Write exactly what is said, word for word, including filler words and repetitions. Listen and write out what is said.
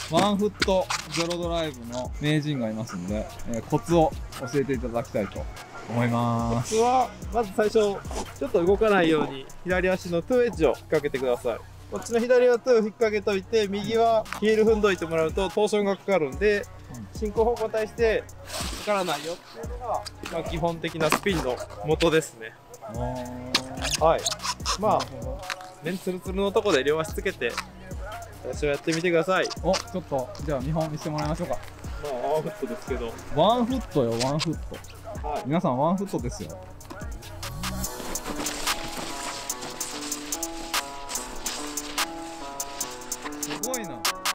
ワンフットゼロドライブの名人がいますんで、えー、コツを教えていただきたいと思います。 コツはまず最初ちょっと動かないように左足のトゥーエッジを引っ掛けてください。こっちの左はトゥーを引っ掛けといて、右はヒール踏んどいてもらうとトーションがかかるんで、進行方向に対してかからないよっていうのが、まあ、基本的なスピンの元ですね。はい。まあね、ツルツルのとこで両足つけて私はやってみてください。 お、ちょっとじゃあ見本見せてもらいましょうか。 まあワンフットですけど。 ワンフットよ、ワンフット。 はい、 皆さんワンフットですよ。